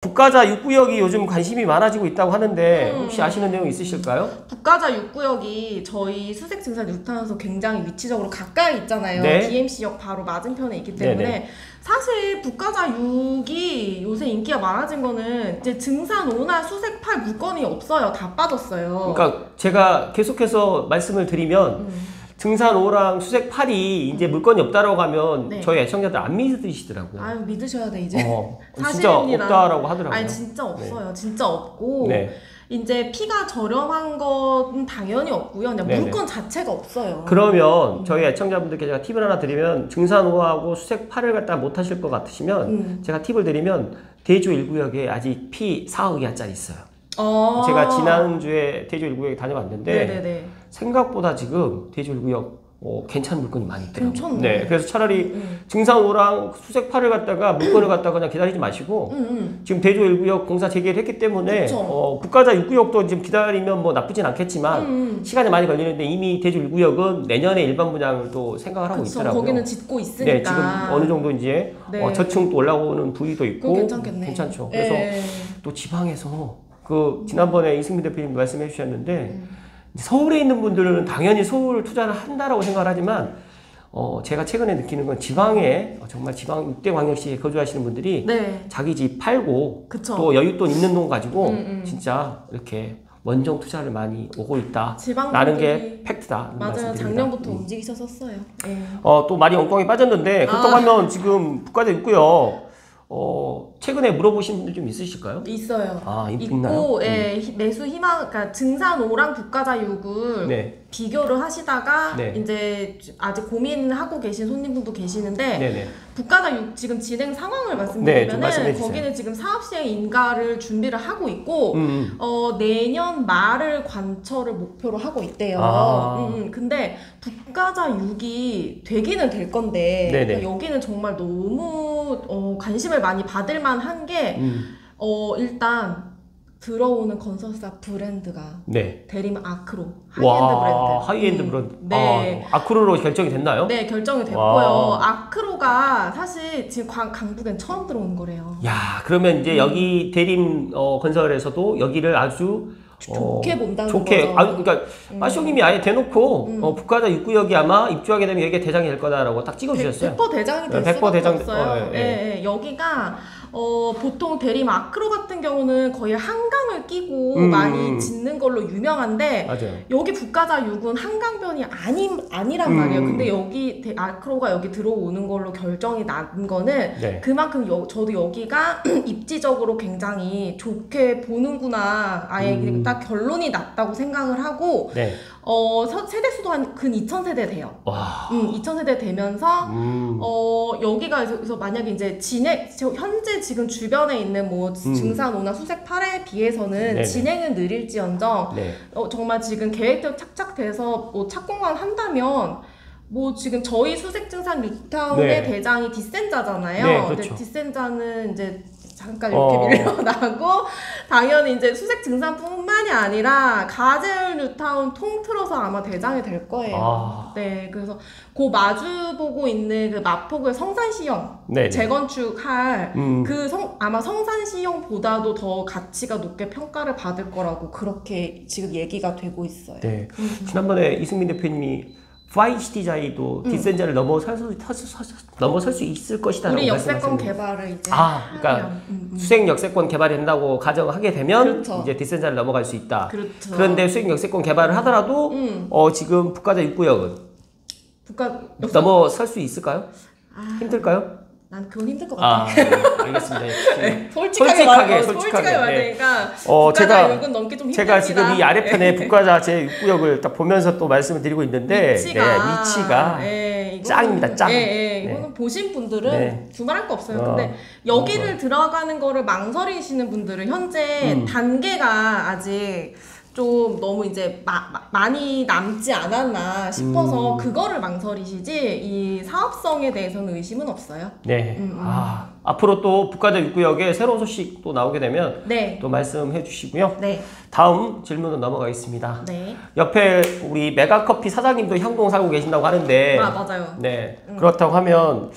북가자 6구역이 요즘 관심이 많아지고 있다고 하는데 혹시 아시는 내용 있으실까요? 북가자 6구역이 저희 수색증산 뉴타운에서 굉장히 위치적으로 가까이 있잖아요. 네. DMC역 바로 맞은편에 있기 때문에 네네. 사실 북가자 6이 요새 인기가 많아진 거는 이제 증산 5나 수색 8 물건이 없어요. 다 빠졌어요. 그러니까 제가 계속해서 말씀을 드리면 증산 5랑 수색 8이 이제 물건이 없다라고 하면 네. 저희 애청자들 안 믿으시더라고요. 아유 믿으셔야 돼 이제. 진짜 사실입니다. 없다라고 하더라고요. 아니 진짜 없어요. 진짜 없고 네. 이제 피가 저렴한 건 당연히 없고요. 그냥 네네. 물건 자체가 없어요. 그러면 저희 애청자분들께 제가 팁을 하나 드리면 증산 5하고 수색 8을 갖다 못 하실 것 같으시면 제가 팁을 드리면 대주 1구역에 아직 피 4억이짜리 있어요. 제가 지난주에 대주 1구역에 다녀봤는데 네네네. 생각보다 지금 대주 1구역 괜찮은 물건이 많이 있더라고요. 괜찮네. 네, 그래서 차라리 증산 5랑 수색 8을 갖다가 물건을 갖다가 그냥 기다리지 마시고 지금 대주 1구역 공사 재개를 했기 때문에 북가자 6구역도 지금 기다리면 뭐 나쁘진 않겠지만 시간이 많이 걸리는데 이미 대주 1구역은 내년에 일반 분양을 또 생각을 하고 있더라고요. 거기는 짓고 있으니까. 네, 지금 어느 정도 이제 네. 저층 또 올라오는 부위도 있고 괜찮겠네. 괜찮죠. 그래서 또 지방에서 지난번에 이승민 대표님 말씀해 주셨는데 서울에 있는 분들은 당연히 서울 투자를 한다라고 생각을 하지만 제가 최근에 느끼는 건 지방에 정말 지방 6대 광역시에 거주하시는 분들이 네. 자기 자기 집 팔고 그쵸. 또 여윳돈 있는 돈 가지고 진짜 이렇게 원정 투자를 많이 오고 있다. 라는 게 팩트다. 맞아요. 작년부터 움직이셨었어요. 네. 또 말이 엉뚱하게 빠졌는데 그렇다고 하면 지금 북가자 있고요. 최근에 물어보신 분들 좀 있으실까요? 있어요. 있나요? 예, 매수 희망, 그러니까 증산 5랑 북가자 6을 네. 비교를 하시다가 네. 이제 아직 고민하고 계신 손님분도 계시는데 네네. 북가자 6 지금 진행 상황을 네, 좀 말씀해 말씀드리면은 주세요. 거기는 지금 사업 시행 인가를 준비를 하고 있고 내년 말을 관철을 목표로 하고 있대요. 근데 북가자 6이 되기는 될 건데 네네. 여기는 정말 너무 관심을 많이 받을 만한 게 일단 들어오는 건설사 브랜드가 네. 대림 아크로 하이엔드 브랜드. 하이엔드 브랜드. 네. 아크로로 결정이 됐나요? 네, 결정이 됐고요. 아크로가 사실 지금 강북엔 처음 들어오는 거래요. 야, 그러면 이제 여기 대림 건설에서도 여기를 아주 좋게 본다는 좋게. 거죠. 그러니까 마시오님이 아예 대놓고 북가자 6구역이 아마 입주하게 되면 여기가 대장이 될 거다라고 딱 찍어주셨어요. 100% 대장이 될 100% 수밖에 대장, 없어요. 여기가 보통 대림 아크로 같은 경우는 거의 한강을 끼고 많이 짓는 걸로 유명한데 맞아요. 여기 북가자 6은 한강변이 아니란 말이에요. 근데 여기 아크로가 여기 들어오는 걸로 결정이 난 거는 네. 그만큼 저도 여기가 입지적으로 굉장히 좋게 보는구나. 아예 딱 결론이 났다고 생각을 하고 네. 세대수도 한 근 2,000세대 돼요. 와. 2,000세대 되면서 여기가 그래서 만약에 이제 현재 지금 주변에 있는 뭐 증산 5나 수색 8에 비해서는 네네. 진행은 느릴지언정 네. 정말 지금 계획대로 착착돼서 뭐 착공만 한다면 뭐 지금 저희 수색 증산 뉴타운의 네. 대장이 디센자잖아요. 네, 그렇죠. 근데 디센자는 이제 잠깐 이렇게 밀려나고 당연히 이제 수색 증산뿐만이 아니라 가젤 뉴타운 통틀어서 아마 대장이 될 거예요. 네, 그래서 그 마주보고 있는 그 마포구의 성산시형 네네. 재건축할 아마 성산시형보다도 더 가치가 높게 평가를 받을 거라고 그렇게 지금 얘기가 되고 있어요. 네. 지난번에 이승민 대표님이 파이시티자이도 디센자를 넘어설 수 있을 것이다라고 우리 역세권 말씀하셨는데. 개발을 이제 그러니까 수색 역세권 개발이 된다고 가정하게 되면 그렇죠. 이제 디센자를 넘어갈 수 있다. 그렇죠. 그런데 수색 역세권 개발을 하더라도 지금 북가자 6구역은 넘어설 수 있을까요? 힘들까요? 난 그건 힘들 것 같아. 알겠습니다. 네, 솔직하게 말하니까 네. 넘기 좀 제가 지금 이 아래편에 북가자 제 6구역을 딱 보면서 또 말씀을 드리고 있는데 위치가 짱입니다. 짱. 이거는 보신 분들은 두말할 거 없어요. 근데 여기를 들어가는 거를 망설이시는 분들은 현재 단계가 아직 좀 너무 이제 많이 남지 않았나 싶어서 그거를 망설이시지 이 사업성에 대해서는 의심은 없어요. 네. 앞으로 또 북가자 6구역에 새로운 소식 또 나오게 되면 또 말씀해 주시고요. 네. 다음 질문으로 넘어가겠습니다. 네. 옆에 우리 메가커피 사장님도 향동 살고 계신다고 하는데 맞아요. 네. 그렇다고 하면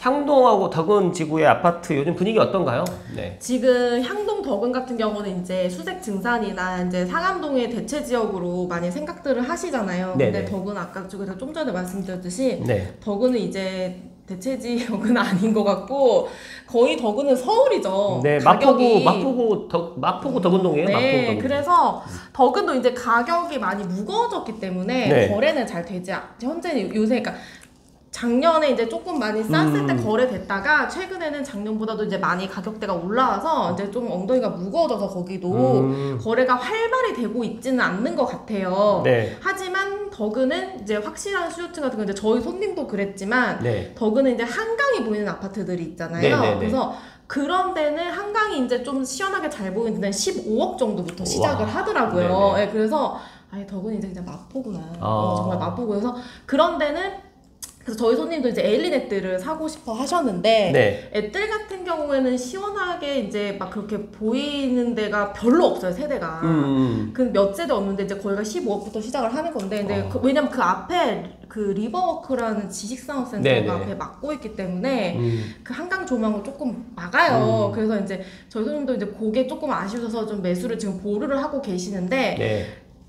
향동하고 덕은 지구의 아파트 요즘 분위기 어떤가요? 네. 지금 향동 덕은 같은 경우는 이제 수색 증산이나 이제 상암동의 대체 지역으로 많이 생각들을 하시잖아요. 네네. 근데 덕은 아까 좀 전에 말씀드렸듯이 네. 덕은은 이제 대체 지역은 아닌 것 같고 거의 덕은은 서울이죠. 네, 가격이. 마포구 덕은동이에요. 네, 마포구 덕은동. 그래서 덕은도 이제 가격이 많이 무거워졌기 때문에 네. 거래는 잘 되지 현재 요새 그러니까 작년에 이제 조금 많이 쌌을 때 거래됐다가 최근에는 작년보다도 이제 많이 가격대가 올라와서 이제 좀 엉덩이가 무거워져서 거기도 거래가 활발히 되고 있지는 않는 것 같아요. 네. 하지만 덕은은 이제 확실한 수요층 같은 거 이제 저희 손님도 그랬지만 네. 덕은은 이제 한강이 보이는 아파트들이 있잖아요. 네네네. 그래서 그런 데는 한강이 이제 좀 시원하게 잘 보이는 데는 15억 정도부터 시작을 하더라고요. 네, 그래서 아예 덕은 이제 그냥 마포구나. 정말 마포구. 그래서 그런 데는 그래서 저희 손님도 이제 에일리넷들을 사고 싶어 하셨는데 네. 앱들 같은 경우에는 시원하게 이제 막 그렇게 보이는 데가 별로 없어요, 세대가. 그 몇 세대 없는데 이제 거기가 15억부터 시작을 하는 건데 근데 왜냐면 그 앞에 그 리버워크라는 지식산업센터가 네네. 앞에 막고 있기 때문에 그 한강 조망을 조금 막아요. 그래서 이제 저희 손님도 이제 그게 조금 아쉬워서 좀 매수를 지금 보류를 하고 계시는데 네.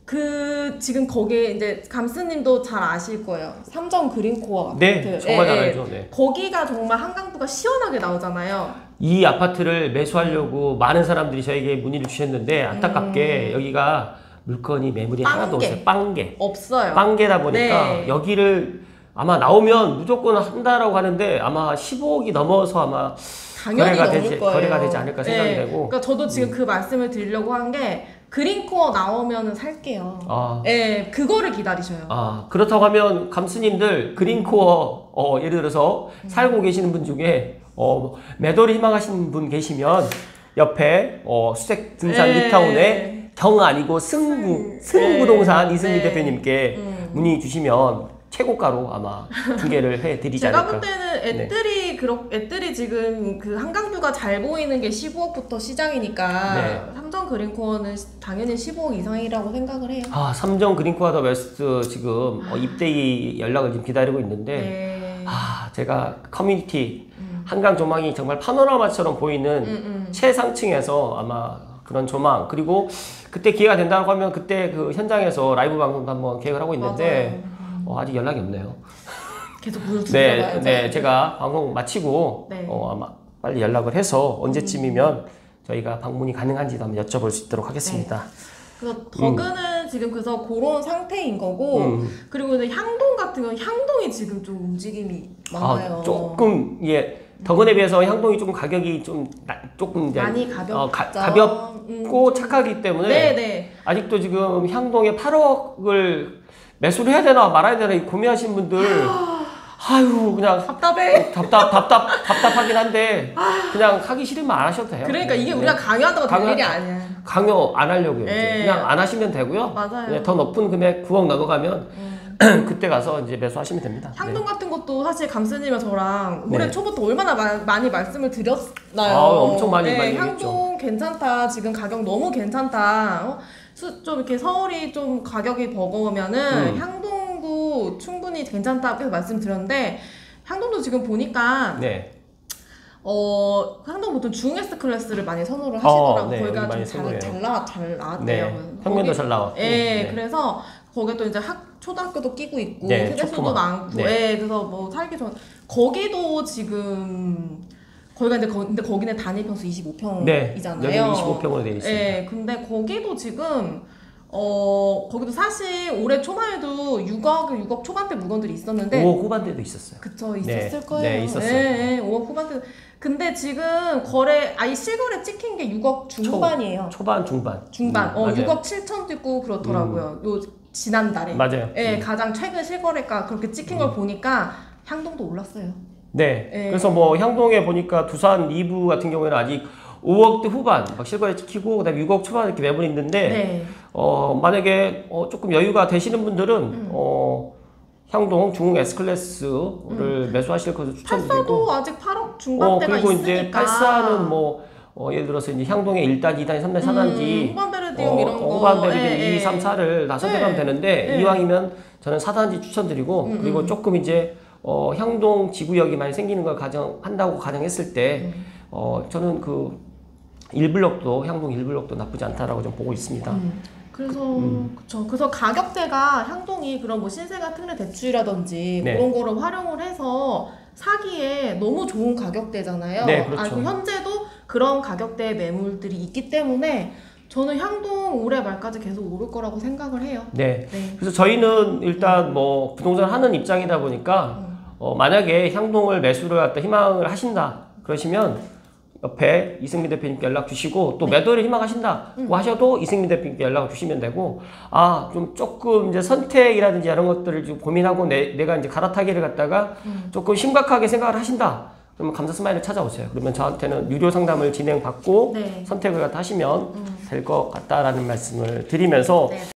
지금 거기에 이제 감스님도 잘 아실 거예요. 삼정 그린코어 아파트. 네, 정말 잘 알죠. 네. 거기가 정말 한강뷰가 시원하게 나오잖아요. 이 아파트를 매수하려고 많은 사람들이 저에게 문의를 주셨는데 안타깝게 여기가 물건이 매물이 하나도 없어요. 빵개. 없어요. 빵개다 보니까 네. 여기를 아마 나오면 무조건 한다라고 하는데 아마 15억이 넘어서 아마 당연히 넘을 거예요. 거래가 되지 않을까 생각이 네. 되고. 그러니까 저도 지금 그 말씀을 드리려고 한 게 그린코어 나오면은 살게요. 네, 그거를 기다리셔요. 그렇다고 하면 감스님들 그린코어 예를 들어서 살고 계시는 분 중에 매도를 희망하시는 분 계시면 옆에 수색 등산 뉴타운에 경 아니고 승부동산 이승미 대표님께 문의 주시면 최고가로 아마 중개를 해드리지 제가 않을까. 볼 때는 애들이 지금 그 한강뷰가 잘 보이는 게 15억부터 시작이니까 삼정 그린코어는 당연히 15억 이상이라고 생각을 해요. 삼정 그린코어 더 웨스트 지금 입대기 연락을 지금 기다리고 있는데 제가 커뮤니티 한강 조망이 정말 파노라마처럼 보이는 최상층에서 아마 그런 조망 그리고 그때 기회가 된다고 하면 그때 그 현장에서 라이브 방송도 한번 계획을 하고 있는데 아직 연락이 없네요. 계속 물어주셔봐야죠. 네, 제가 방송 마치고 아마 빨리 연락을 해서 언제쯤이면 저희가 방문이 가능한지도 한번 여쭤볼 수 있도록 하겠습니다. 그래서 덕은은 지금 그래서 그런 상태인 거고 그리고 이제 향동 같은 경우는 향동이 지금 좀 움직임이 많아요. 조금 덕은에 비해서 향동이 조금 가격이 조금 이제 많이 가볍고 착하기 때문에 아직도 지금 향동에 8억을 매수를 해야 되나 말아야 되나 고민하시는 분들 그냥 답답하긴 한데 그냥 하기 싫으면 안 하셔도 돼요. 그러니까 이게 우리가 강요한다고 될 일이 아니야. 강요 안 하려고요. 그냥 안 하시면 되고요. 맞아요. 더 높은 금액 9억 넘어가면 그때 가서 이제 매수하시면 됩니다. 향동 같은 것도 사실 감스님과 저랑 올해 초부터 얼마나 많이 말씀을 드렸나요? 엄청 많이 향동 괜찮다. 지금 가격 너무 괜찮다. 좀 이렇게 서울이 좀 가격이 버거우면은 향동도 충분히 괜찮다 계속 말씀드렸는데 향동도 지금 보니까 향동 보통 중S 클래스를 많이 선호를 하시더라고요. 거기가 좀 잘 나왔대요. 평면도 잘 나왔고. 그래서 거기에 또 이제 초등학교도 끼고 있고 세대수도 많고 그래서 뭐 살기 좋은 거기도 지금 거기가 이제 근데 거기는 단일 평수 25평이잖아요. 여기 25평으로 되어 있습니다. 근데 거기도 지금 거기도 사실 올해 초반에도 6억 초반대 물건들이 있었는데 5억 후반대도 있었어요. 그쵸, 있었을 거예요. 네, 있었어요. 5억 후반대. 근데 지금 실거래 찍힌 게 6억 중반이에요. 초반, 중반. 6억 7천도 있고 그렇더라고요. 요 지난달에. 맞아요. 가장 최근 실거래가 그렇게 찍힌 걸 보니까 향동도 올랐어요. 그래서 뭐 향동에 보니까 두산 2부 같은 경우에는 아직 5억대 후반 막 실거래 찍히고 그다음에 6억 초반 이렇게 매물이 있는데 만약에 조금 여유가 되시는 분들은 향동 중흥 S클래스를 매수하실 것을 추천드리고 84도 아직 8억 중반대가 그리고 있으니까 이제 84는 뭐 예를 들어서 이제 향동의 1단, 2단, 3단, 4단지 후반베르디움 이런 거 후반베르디움 2, 3, 4를 다 선택하면 되는데 이왕이면 저는 4단지 추천드리고 그리고 조금 이제 향동 지구역이 많이 생기는 걸 가정한다고 가정했을 때 저는 그 1블록도 향동 1블록도 나쁘지 않다라고 좀 보고 있습니다. 그래서 그쵸. 그래서 가격대가 향동이 그런 뭐 신세가 특례 대출이라든지 네. 그런 거를 활용을 해서 사기에 너무 좋은 가격대잖아요. 네, 그렇죠. 현재도 그런 가격대의 매물들이 있기 때문에 저는 향동 올해 말까지 계속 오를 거라고 생각을 해요. 네. 그래서 저희는 일단 뭐 부동산 하는 입장이다 보니까 만약에 향동을 매수를 갖다 희망을 하신다 그러시면 옆에 이승민 대표님께 연락 주시고 또 매도를 희망하신다고 하셔도 이승민 대표님께 연락을 주시면 되고 좀 조금 이제 선택이라든지 이런 것들을 좀 고민하고 내가 이제 갈아타기를 갖다가 조금 심각하게 생각을 하신다. 그러면 감사 스마일을 찾아오세요. 그러면 저한테는 유료 상담을 진행받고 선택을 갖다 하시면 될 것 같다라는 말씀을 드리면서